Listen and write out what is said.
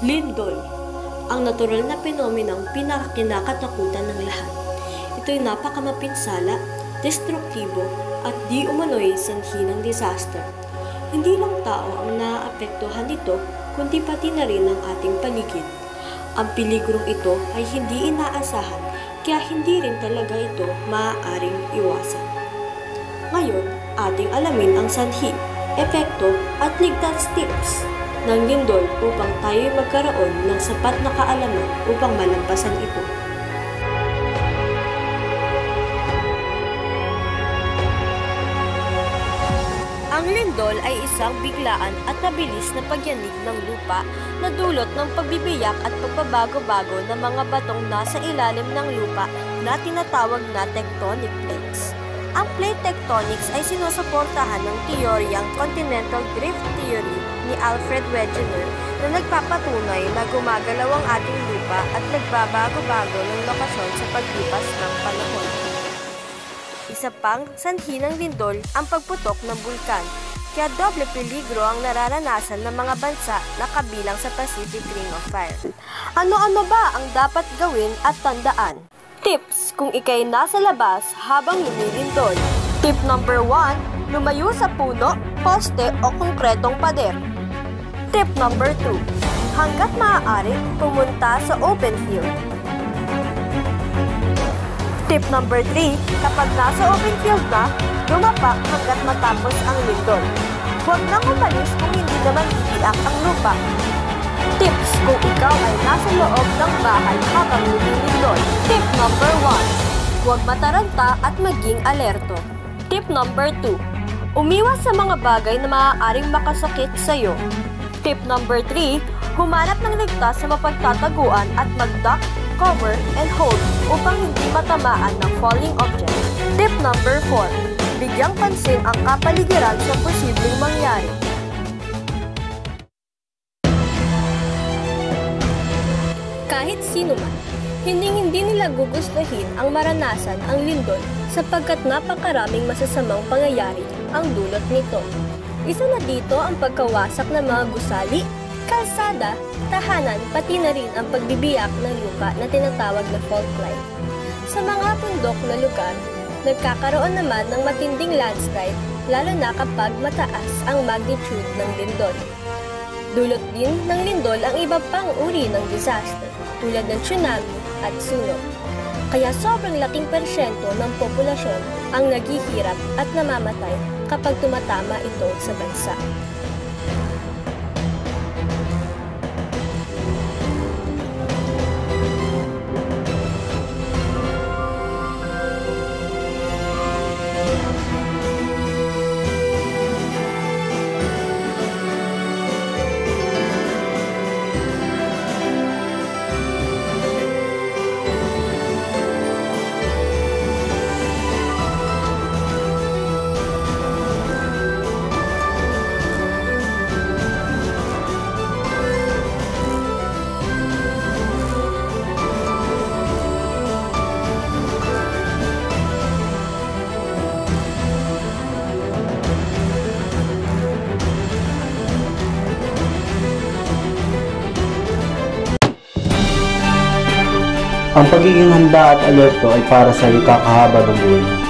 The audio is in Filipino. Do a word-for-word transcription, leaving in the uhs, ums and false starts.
Lindol, ang natural na penomenang pinakakinakatakutan ng lahat. Ito'y napakamapinsala, destruktibo, at di umano'y sanhi ng disaster. Hindi lang tao ang naaapektuhan nito, kundi pati na rin ang ating paligid. Ang peligrong ito ay hindi inaasahan, kaya hindi rin talaga ito maaaring iwasan. Ngayon, ating alamin ang sanhi, epekto at ligtas tips ng lindol upang tayo'y magkaroon ng sapat na kaalaman upang malampasan ito. Ang lindol ay isang biglaan at mabilis na pagyanig ng lupa na dulot ng pagbibiyak at pagbabago-bago ng mga batong nasa ilalim ng lupa na tinatawag na tectonic plates. Ang plate tectonics ay sinusuportahan ng teoryang Continental Drift Theory ni Alfred Wegener na nagpapatunay na gumagalaw ang ating lupa at nagbabago-bago ng lokasyon sa paglipas ng panahon. Isa pang sanhi ng lindol ang pagputok ng bulkan, kaya doble peligro ang nararanasan ng mga bansa na kabilang sa Pacific Ring of Fire. Ano-ano ba ang dapat gawin at tandaan? Tips kung ikay nasa labas habang lumilindol. Tip number one, lumayo sa puno, poste o konkretong pader. Tip number two, hanggat maaari, pumunta sa open field. Tip number three, kapag nasa open field na, lumapak hanggat matapos ang lindol. Huwag nang umalis kung hindi naman iiyak ang lupa. Tips kung ikaw ay nasa loob ng bahay habang lumilindol. Tip number one, huwag mataranta at maging alerto. Tip number two, umiwas sa mga bagay na maaaring makasakit sa iyo. Tip number three, humanap ng ligtas sa mapagtataguan at mag-duck, cover, and hold upang hindi matamaan ng falling object. Tip number four, bigyang pansin ang kapaligiran sa posibleng mangyari. Kahit sino man, hindi-hindi nila gugustuhin ang maranasan ang lindol sapagkat napakaraming masasamang pangyayari ang dulot nito. Isa na dito ang pagkawasak ng mga gusali, kalsada, tahanan, pati na rin ang pagbibiyak ng lupa na tinatawag na fault line. Sa mga bundok na lugar, nagkakaroon naman ng matinding landslide lalo na kapag mataas ang magnitude ng lindol. Dulot din ng lindol ang iba pang uri ng disaster tulad ng tsunami at sunog. Kaya sobrang laking persyento ng populasyon ang naghihirap at namamatay kapag tumatama ito sa bansa. Ang pagiging handa at alerto ay para sa ikakahaba ng buhay.